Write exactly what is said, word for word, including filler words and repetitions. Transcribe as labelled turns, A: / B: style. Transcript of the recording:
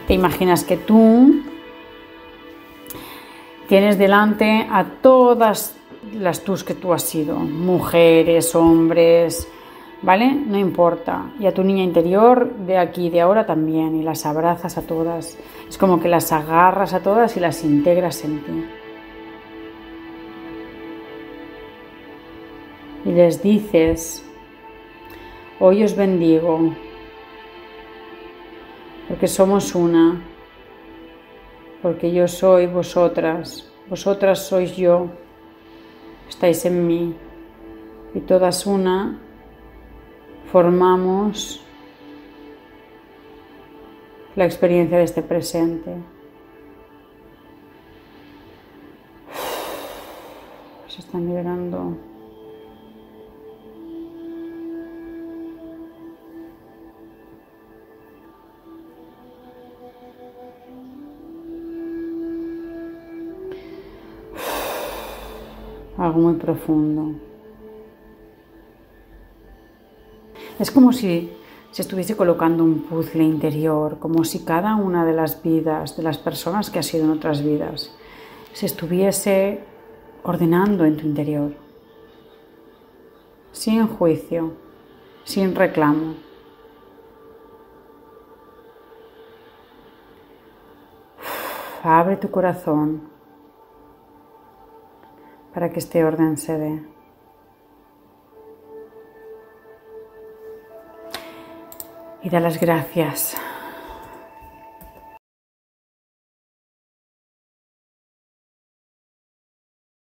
A: Te imaginas que tú tienes delante a todas las tus que tú has sido, mujeres, hombres, ¿vale? No importa. Y a tu niña interior de aquí y de ahora también, y las abrazas a todas. Es como que las agarras a todas y las integras en ti. Y les dices: hoy os bendigo, porque somos una, porque yo soy vosotras, vosotras sois yo, estáis en mí, y todas una formamos la experiencia de este presente. Se están liberando. Algo muy profundo. Es como si se estuviese colocando un puzzle interior, como si cada una de las vidas, de las personas que has sido en otras vidas, se estuviese ordenando en tu interior, sin juicio, sin reclamo. Abre tu corazón para que este orden se dé. Y da las gracias